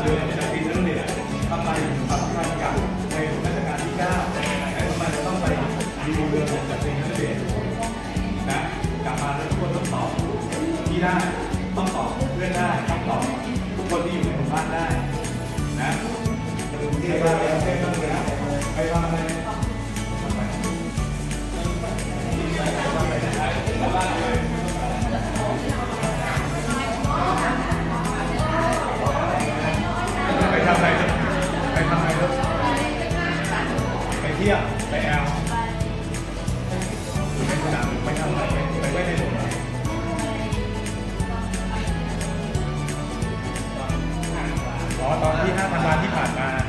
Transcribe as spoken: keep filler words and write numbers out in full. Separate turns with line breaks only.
เรือจากปีนั้นเนี่ยทำไมสำคัญกับในรัชกาลที่เก้าแต่ทำไมเราต้องไปดูเรือจากปีนั้นเนี่ยนะกลับมาแล้วทุกคนต้องตอบที่ได้ต้องตอบเพื่อนได้ต้องตอบทุกคนที่อยู่ในหมู่บ้านได้นะใครว่าอะไรใครว่าอะไรใครว่าอะไรไปทำอะไรไปทำอะไรลูกไปเที่ยวไปแอลไปสนามไปทำอะไรไปไว้ในหลวงอ๋อตอนที่ห้าธันวาที่ผ่านมา